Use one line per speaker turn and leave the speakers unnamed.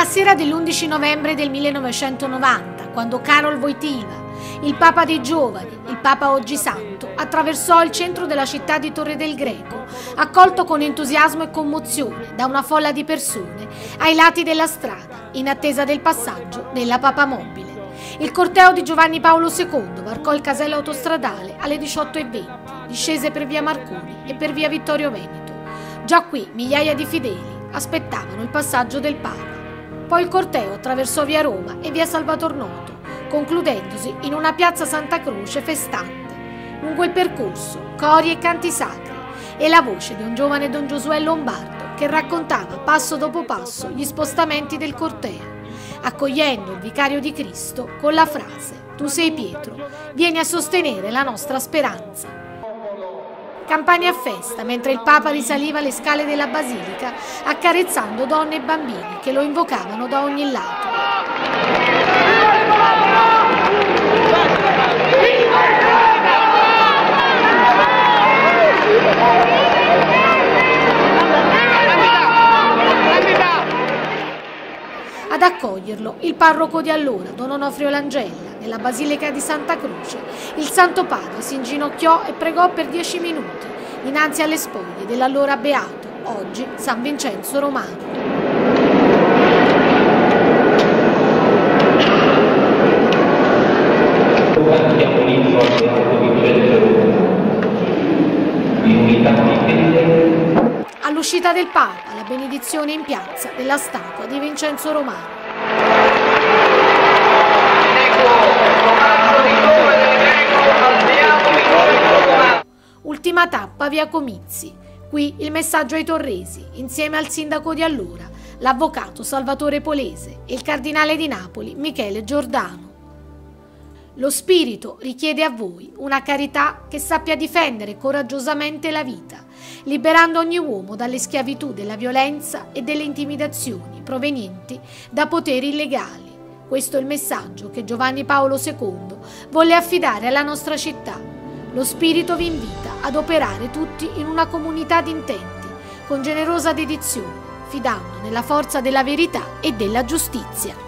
sera dell'11 novembre del 1990, quando Karol Wojtyła, il Papa dei giovani, il Papa oggi santo, attraversò il centro della città di Torre del Greco, accolto con entusiasmo e commozione da una folla di persone ai lati della strada, in attesa del passaggio della papamobile. Il corteo di Giovanni Paolo II varcò il casello autostradale alle 18:20, discese per via Marconi e per via Vittorio Veneto. Già qui migliaia di fedeli aspettavano il passaggio del Papa. Poi il corteo attraversò via Roma e via Salvator Noto, concludendosi in una piazza Santa Croce festante. Lungo il percorso, cori e canti sacri e la voce di un giovane Don Giosuè Lombardo che raccontava passo dopo passo gli spostamenti del corteo, accogliendo il vicario di Cristo con la frase: «Tu sei Pietro, vieni a sostenere la nostra speranza». Campane a festa mentre il Papa risaliva le scale della Basilica accarezzando donne e bambini che lo invocavano da ogni lato. Ad accoglierlo il parroco di allora, Don Onofrio Langella, nella Basilica di Santa Croce. Il Santo Padre si inginocchiò e pregò per 10 minuti innanzi alle spoglie dell'allora beato, oggi San Vincenzo Romano. All'uscita del Papa, la benedizione in piazza della statua di Vincenzo Romano. Ultima tappa via Comizi. Qui il messaggio ai torresi, insieme al sindaco di allora, l'avvocato Salvatore Polese e il cardinale di Napoli Michele Giordano. Lo Spirito richiede a voi una carità che sappia difendere coraggiosamente la vita, liberando ogni uomo dalle schiavitù della violenza e delle intimidazioni provenienti da poteri illegali. Questo è il messaggio che Giovanni Paolo II volle affidare alla nostra città. Lo Spirito vi invita ad operare tutti in una comunità di intenti, con generosa dedizione, fidando nella forza della verità e della giustizia.